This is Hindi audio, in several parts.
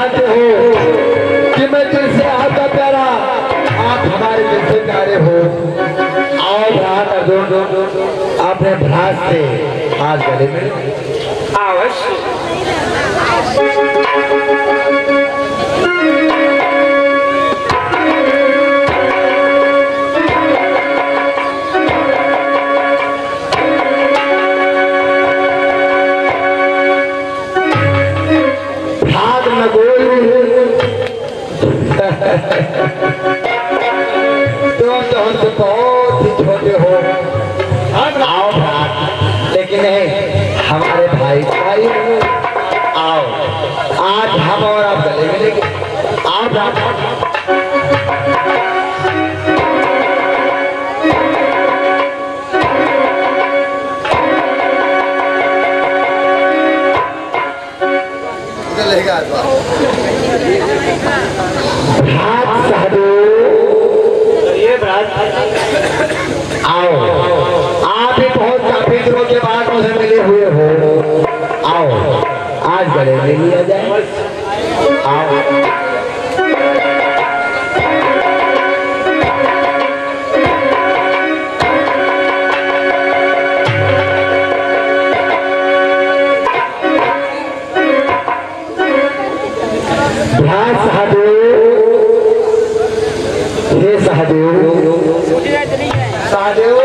जानते हो कि मैं दिल से आपका प्यारा, आप हमारे दिल से प्यारे हो। आओ भ्रात अर्जुन, अपने भ्रात से हाथ गले में अवश्य। तुम तो हमसे बहुत ही छोटे हो। आओ भ्रात, लेकिन नहीं, हमारे भाई भाई आओ, आज हम और आप गले मिलेंगे। आओ भ्रात। भ्रात आओ, आप भी बहुत काफी दिनों के बाद मुझे मिले हुए हो। आओ, आज गले में लिया जाए। आओ, सहदेव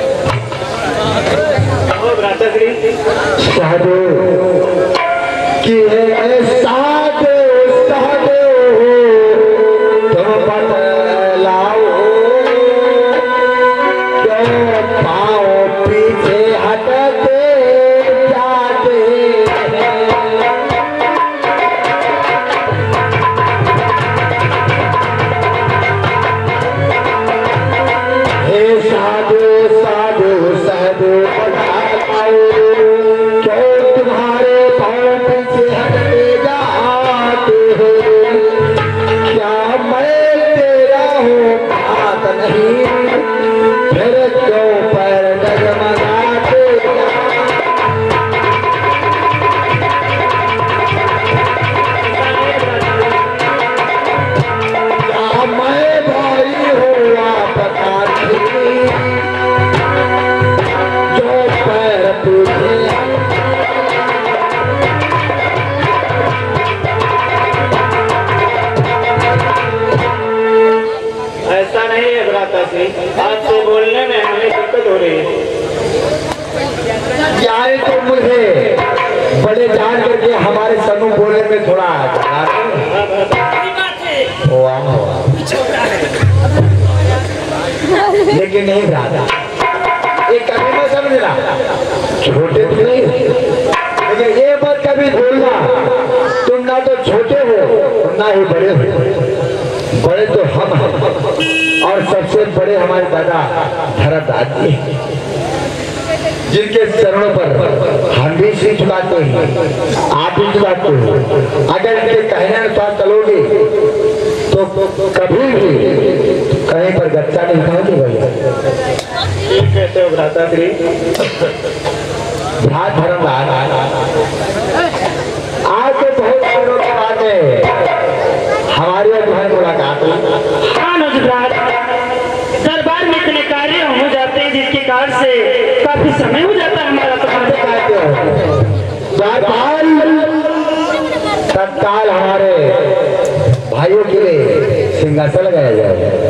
कि तुम बतलाओ क्यों पाओ पीछे हटते जाते। हे साधु साधु साधु बतलाओ क्यों तुम्हारे पाँव पीछे हटते जाते हो। क्या मैं तेरा हूँ बात नहीं, फिर क्यों पर डगमगाते क्या मैं भाई हूँ आप पता नहीं, जो पैर पीछे ऐसा नहीं है भ्राता जी, आपसे बोलने में हमें दिक्कत हो रही है। यार तो मुझे बड़े जान करके हमारे समूह बोलने में थोड़ा लेकिन नहीं भ्राता, ये कभी मैं समझ रहा छोटे तो नहीं, लेकिन ये बात कभी भूलना तुम ना तो छोटे हो ना ही बड़े हो। बड़े तो हम हैं और सबसे बड़े हमारे दादा धर्मदास जी हैं, जिनके चरणों पर हम भी सिर झुकाते हैं, आप भी झुकाते हो। अगर इनके कहने अनुसार चलोगे तो कभी भी कहीं पर गच्चा नहीं खाओगे भैया। ठीक कहते हो भ्राता श्री। भ्रात धर्मदास आज तो बहुत दिनों के बाद हमारी और तुम्हारी मुलाकात हुई। हाँ नजरात, दरबार में इतने कार्य हो जाते हैं जिसके कारण से काफी समय हो जाता है हमारा। तुम्हारे कहते हो तत्काल हमारे भाइयों के लिए सिंहासन लगाया जाएगा।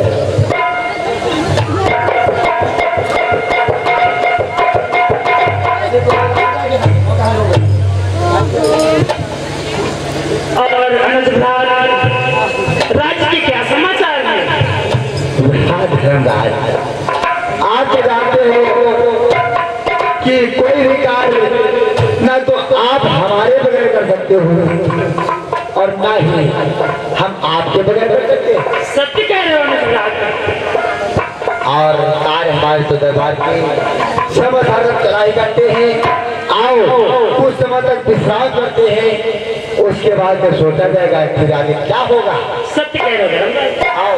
और राज्य के क्या समाचार है? आप तो जानते हो कि कोई भी कार्य न तो आप हमारे बगैर कर सकते हो और ना ही हम आपके बगैर कर सकते। सत्य कह रहे हो नजरात। और कार्य हमारे तो दरबार की समय साधन चलाई करते हैं। आओ कुछ समय तक विश्राम करते हैं, उसके बाद में सोचा जाएगा फिर आगे क्या होगा। सत्य कह रहे हो धर्मदास। आओ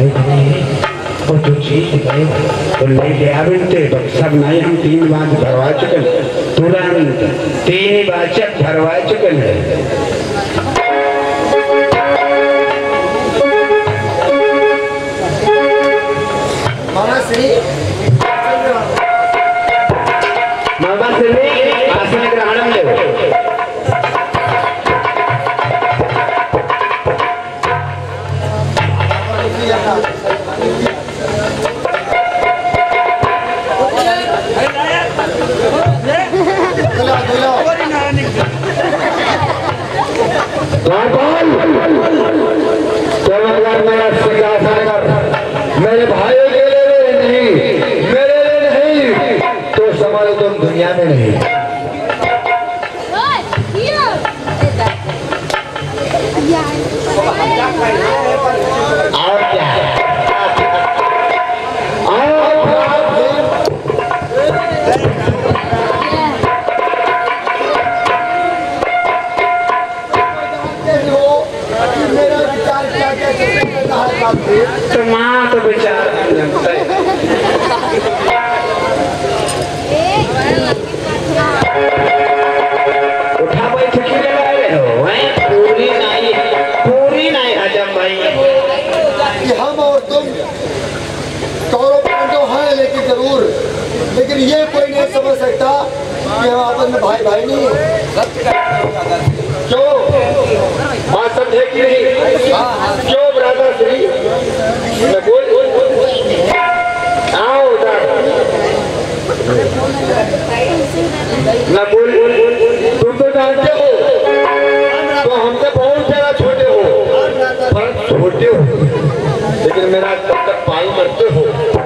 भाई नहीं और जो चीज गए तो ले आते सब नहीं हम 3 बार भरवा चुके तुरंत 3 बाचक भरवा चुके हैं। आसन ग्रहण ले मेरे भाइयों के लिए नहीं, मेरे लिए नहीं, तो समझ तुम दुनिया में नहीं। और क्या तो माँ तो बेचारा जानता है। उठा भाई छुट्टी लगा रहे हो पूरी नहीं हजम भाई। हम और तुम कौरव पांडव हैं लेकिन ये कोई नहीं समझ सकता कि हम आपस में भाई भाई नहीं है। क्यों बात समझे कि नहीं? क्यों ब्रदर श्री बोल आओ उधर ना बोल। तुम तो जानते हो तो हमसे बहुत ज्यादा छोटे हो, पर छोटे हो लेकिन मेरा तब तक पाल करते हो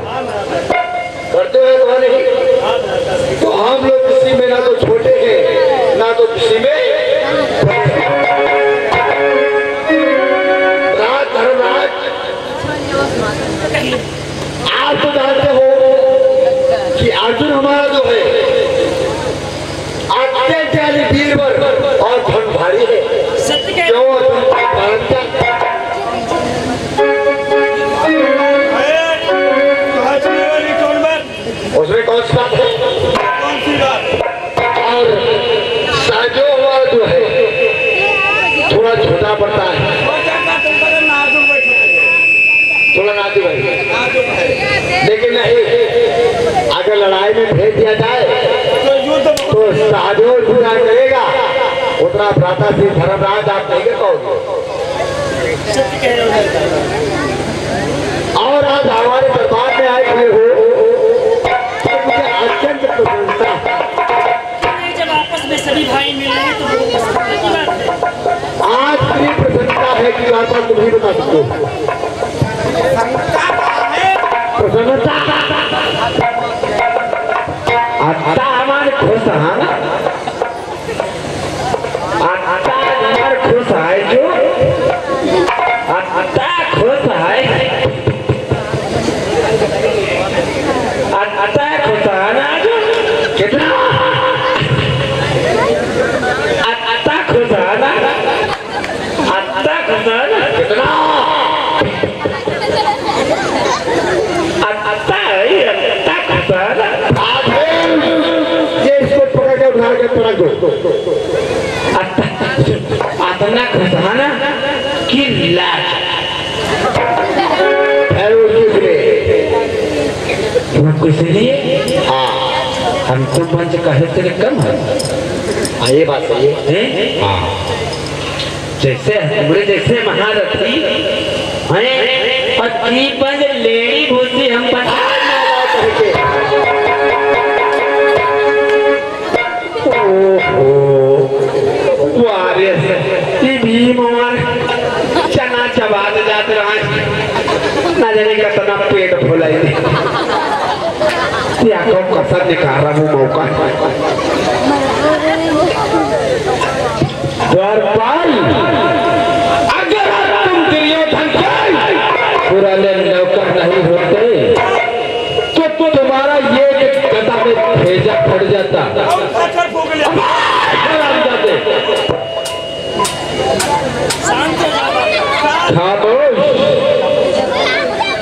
तो नहीं। तो हम लोग किसी में ना तो छोटे हैं ना तो किसी में आप तो जानते हो कि अर्जुन हमारा जो है अत्यंत वीरवर और धन भारी है। क्यों उसमें कौन सी बात है? और साजो हमारा जो है थोड़ा छोटा पड़ता है, थोड़ा नाजुक है। लेकिन नहीं, अगर लड़ाई में भेज दिया जाए तो साजो पूरा करेगा उतना भ्राता श्री धर्मराज आप नहीं कर पाओगे। और आज हमारे दरबार में आए हुए हो तो मुझे अत्यंत प्रसन्नता। जब आपस में सभी भाई मिल रहे हैं तो वो प्रसन्नता की बात है। आज इतनी प्रसन्नता है कि आप तुम ही बता सकते हो। प्रसन्नता आता हमारे खुश है, आता हमारे खुश है जो आता खुश है, आता खुश है ना जो कितना आता खुश है ना, आता खुश है ना कितना अपना खुशाना की लाश कुछ लिए हम तो पंच कहे तेरे कम है। ये बात सही है। जैसे हमरे जैसे महारथी हैं और की पंच लेडी भूसी हम बता चना चबात जाते रहे ना जाने कितना पेट फुलाई या को कसर दिखा रहा हूँ मौका। द्वारपाल अगर तुम दुर्योधन के पुराने नौकर नहीं होते तो तुम्हारा ये गदा में भेजा फट जाता। खामोश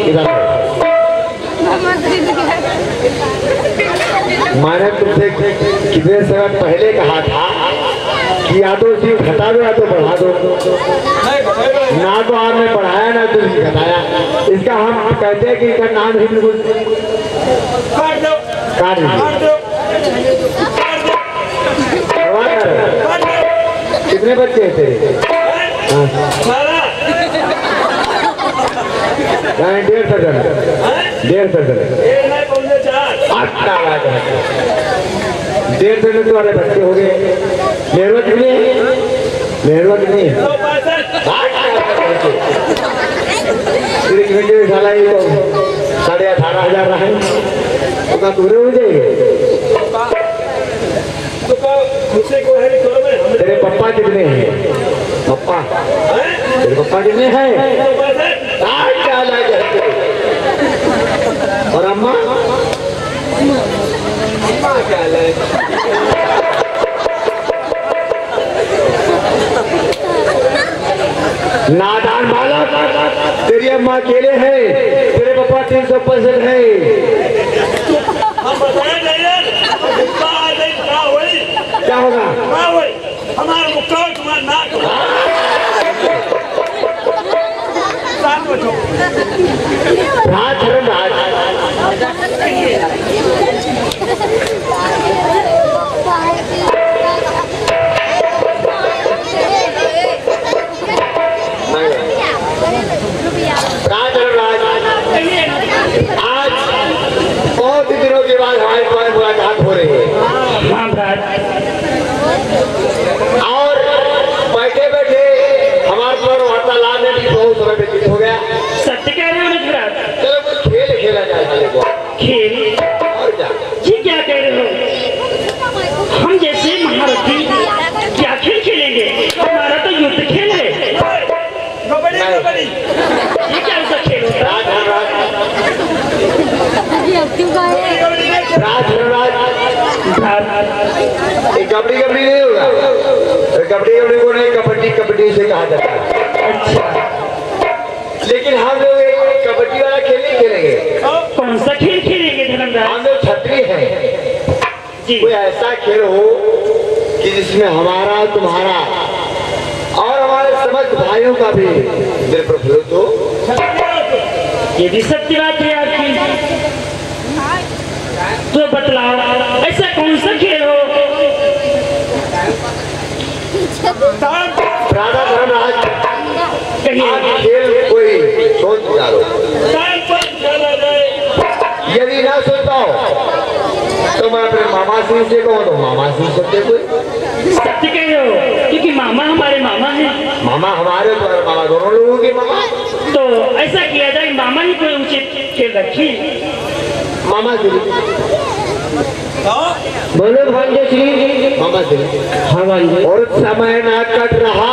इधर आओ। मैंने तुमसे कितने समय पहले कहा था कि या तो सिर्फ घटा दो या तो बढ़ा दो, ना तो आपने बढ़ाया ना तो घटाया। इसका हम कहते हैं कि इसका नाम ही बिल्कुल काट दीजिए। कितने बच्चे हैं तेरे? 1.5 दर्जन। 1.5 दर्जन। 1.5 दर्जन तुम्हारे बच्चे हो गए। मेहनत कितनी है? मेहनत कितनी है? 1 घंटे साला ही तो 18,500 रहा है, उसका पूरे हो जाएंगे। तेरे पप्पा कितने हैं? पप्पा तेरे पप्पा कितने हैं? और अम्मा क्या है? नादान बालक, तेरी अम्मा अकेले हैं, तेरे पापा 365 है। क्या होगा? हमारा मुक्का तुम्हारा नाक राज राज आज बहुत ही दिनों के बाद हमारी तुम्हारी मुलाकात हो रही है। और बैठे बैठे हमारे पर वार्तालाप में भी बहुत समय व्यतीत हो गया। सत्य कह रहे हो महाराज? चलो कुछ खेल खेला जाए साले को। खेल? और क्या? ये क्या कह रहे हो? हम जैसे महारथी क्या खेल खेलेंगे? हमारा तो युद्ध खेल है। ये क्या ऐसा खेल होता है? कबड्डी कबड्डी नहीं होगा। कबड्डी कबड्डी को नहीं, कबड्डी कबड्डी से कहा जाता है। अच्छा, लेकिन हम लोग एक कबड्डी वाला खेल नहीं खेलेंगे। कौन सा खेल खेलेंगे धर्मराज? हम लोग छत्री हैं। जी। कोई ऐसा खेल हो कि जिसमें हमारा तुम्हारा और हमारे समस्त भाइयों का भी दिल प्रफुल्लित हो। ये भी सत्य बात है आपकी। तो बतलाओ ऐसा कौन सा खेल हो? राधा धर्मराज, कहिए। आप खेल कोई सोच डालो। यदि ना सोचता हो तो मैं अपने मामा सिंह से कहूँ तो मामा सिंह सोचते कोई। सत्य कह रहे हो, क्योंकि मामा हमारे मामा हैं। मामा हमारे और मामा दोनों लोगों के मामा। तो ऐसा किया जाए, मामा ही कोई उचित खेल रखिए। मामा श्री बोलो भांजे श्री। मामा श्री। हाँ भांजे। और समय ना कट रहा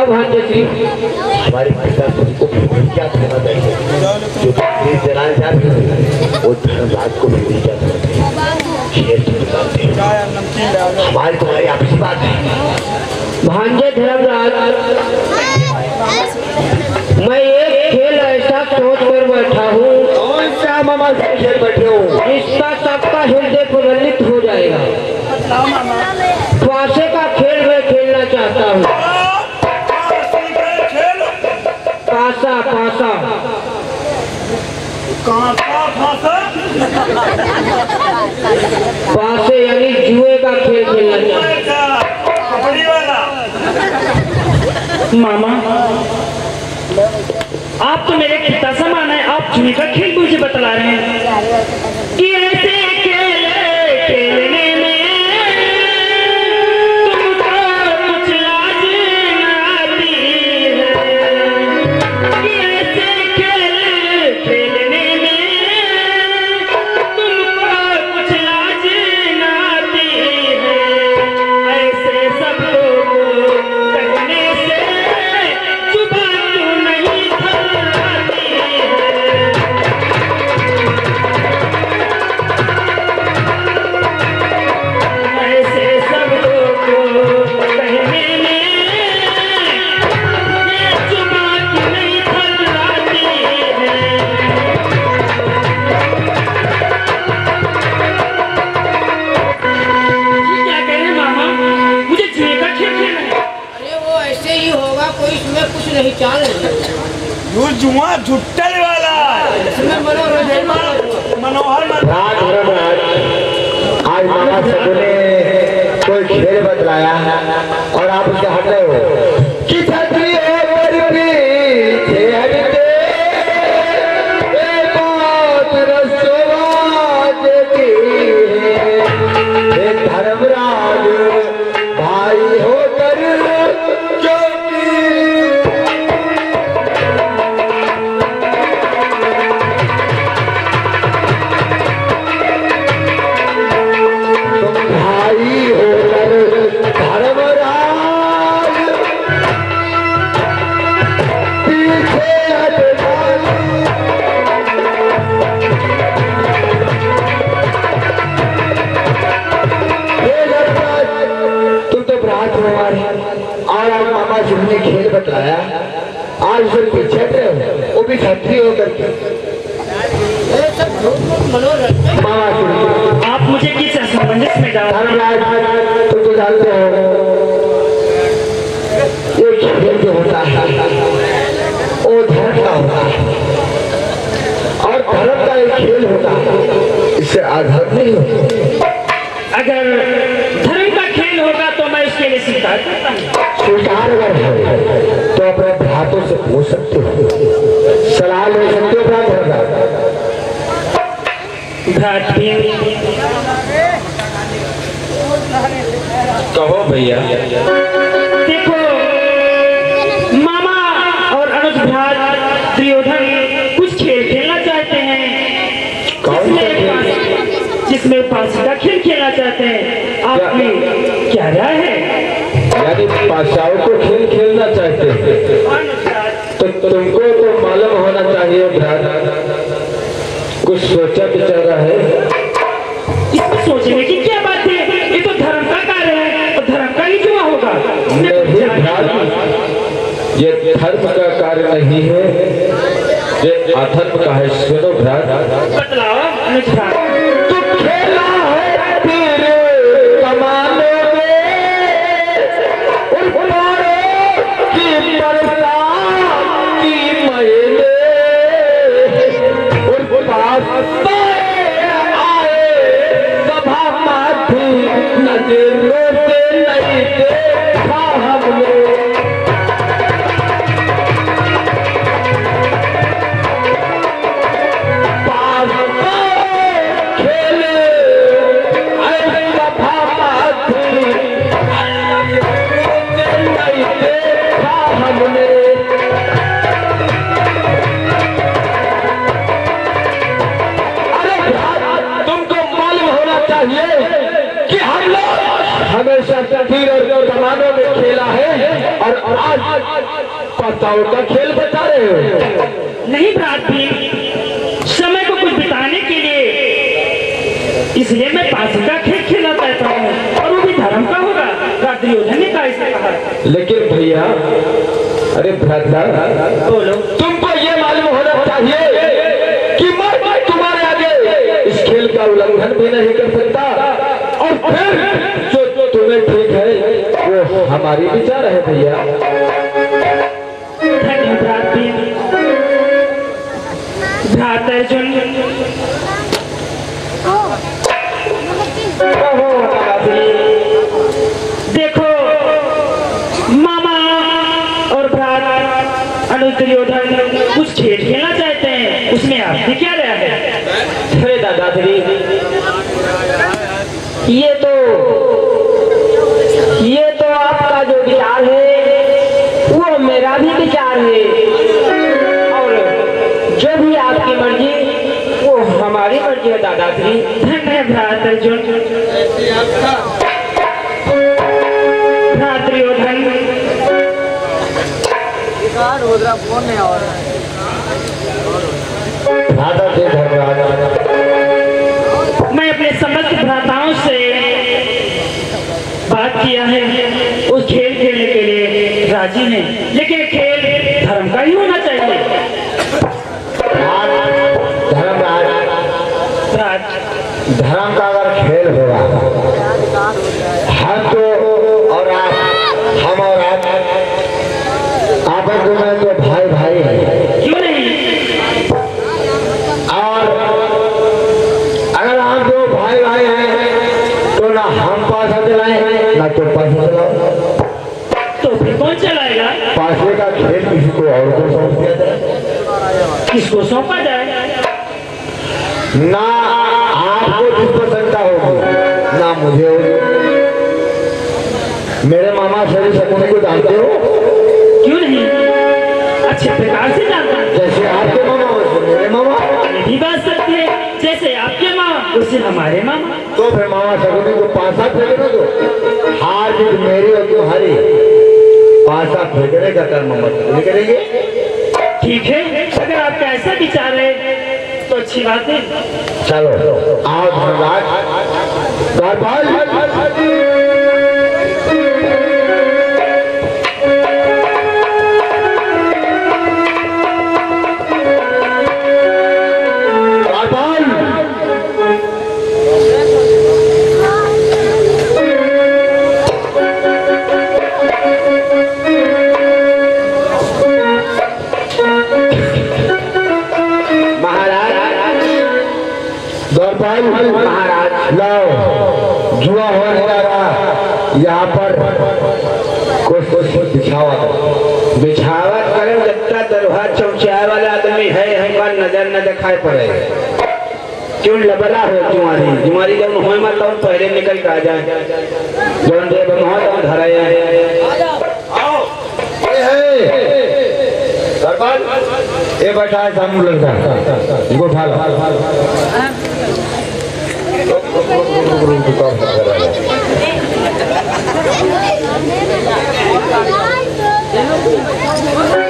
भांजे जी, हमारे पिता तुमको क्या कहना चाहिए जो तेज जलाए जाते हैं वो धर्मराज को भी जा सकते हमारी तुम्हारी आपसी बात है। भांजे धर्मराज, मैं एक खेल ऐसा सोच कर बैठा हूँ कौन सा मामा से खेल बैठे हो? इसका सबका हृदय प्रज्वलित हो जाएगा। पासे का खेल मैं खेलना चाहता हूँ। पासा पासा पासे यानी जुए का खेल खेलना चाहता हूँ। मामा, आप तो मेरे पिता समान है, आप जुए का खेल मुझे बतला रहे हैं कि ऐसे खेल खेलने में तुमको कुछ लाज न आती है, कि ऐसे खेल खेलने में तुमको कुछ लाज न आती है, ऐसे सब लोग कहने से जुबान क्यों नहीं थर्राती है। ऐसे सब लोग कहने में ये जुबान क्यों नहीं थर्राती है। क्या कह रहे हैं मामा, मुझे जुए का खेल खेलना है। अरे वो ऐसे ही होगा, कोई इसमें कुछ नहीं चाल रही। वो जुआ झुट्टल वाला इसमें मनोरंजन मनोहर राज धर्मराज, आज मामा सबू ने कोई खेल बतलाया और आप उससे हट रहे हो कि छतरी पर पीछे हटते एक बात रसवा देती है धर्मराज भाई होकर जो तुम भाई होकर धर्मराज पीछे हटना तुम तो भ्रात हो हमारे और आज मामा जी ने खेल बतलाया, आज उसे पीछे हट रहे हो, वो भी छतरी होकर के। मनोरंजन मामा जी आप मुझे किस असमंजस में डाल रहे हैं? धर्मराज, तुम तो जानते हो ये खेल जो होता है वो धर्म का होता है और धर्म का एक खेल होता है, इससे अधर्म नहीं होता। अगर धर्म का खेल होगा तो मैं इसके लिए स्वीकार करता हूँ। स्वीकार अगर है तो अपने भ्रातों से पूछ सकते हो, सलाह ले सकते हो भ्रात। घाट भी कहो भैया। देखो मामा और अनुज भ्रात दुर्योधन कुछ खेल खेलना चाहते हैं, जिसमें फांसी का खेल खेलना चाहते हैं। आपकी क्या राय है? यानी पाशाओं को खेल खेलना चाहते हैं अनुज भ्रात, तो तुमको तो मालूम होना चाहिए भ्रात, कुछ सोचा विचारा है? इसमें सोचने की क्या बात है? ये तो धर्म का कार्य है और धर्म का ही जुआ होगा। नहीं भ्रात, ये धर्म का कार्य नहीं है, ये अधर्म का है। सुनो भ्रात, बतलाओ अनुज भ्रात। तू खेला है तेरे कमाने में उन पारों की बरसात की महीने उन पास आए सभा माथी नजरों से नहीं देखा हमने। हमेशा तकदीर और कमानों में माता का खेल बता रहे हो? नहीं भ्रात भी, समय को कुछ बिताने के लिए इसलिए मैं पास का खेल खेलना चाहता हूँ, और वो भी धर्म का होगा। दुर्योधन ने कहा ऐसा कहा। लेकिन भैया, अरे भ्राता, बोलो। तुमको ये मालूम होना चाहिए कि मैं तुम्हारे आगे इस खेल का उल्लंघन भी नहीं कर सकता, और फिर जो तुम्हें ठीक है वो हमारी विचार है भैया। धन्यवाद भ्रात अर्जुन। देखो मामा और भ्रात अनुज दुर्योधन कुछ खेल खेलना चाहते हैं, उसमें आपने क्या राय है? अरे दादाश्री, ये तो आपका जो विचार है वो मेरा भी विचार है, और जो भी आपकी मर्जी वो हमारी मर्जी है दादाश्री। धन्यवाद अर्जुन। भ्रात दुर्योधन, मैं अपने समस्त भ्राताओं से बात किया है, उस खेल खेलने के लिए राजी हैं, लेकिन खेल धर्म का ही होना चाहिए। धर्म का अगर खेल होगा, हम तो और आप, हम और आप आपस में तो भाई भाई हैं, क्यों नहीं? और अगर हम दो भाई भाई हैं तो ना हम पासा चलाए ना तुम पासा चलाओ, तो फिर कौन चलाएगा? पासे का खेल किसी को और को सौंप दिया जाए। किसको सौंपा जाए? ना आपको जिस प्रसन्नता होगी ना मुझे होगी। मेरे मामा शरीर शकुनी को जानते हो? क्यों नहीं, अच्छे प्रकार से जानता हूं। जैसे आपके मामा वैसे मेरे मामा। ये भी बात सकती है, जैसे आपके मामा वैसे हमारे मामा। तो फिर मामा शकुनी को पासा फेंकने दो, हार जीत मेरी और तुम्हारी, पासा फेंकने का कर्म मत करेंगे। ठीक है, अगर आपका ऐसा विचार है तो अच्छी बात है। चलो आओ धन्यवाद। महाराज लाओ, जुआ होने लगा, यहाँ पर कुछ बिछावत करे लगता दरबार चौचाए वाला आदमी है, हमका नजर न दिखाई पड़े। क्यों लबला हो तुम्हारी तुम्हारी जब हो मत तो पहले निकल के आ जाए, जौन दे बनवा तो धराए ये बैठा है सामने लड़का, इनको उठा लो।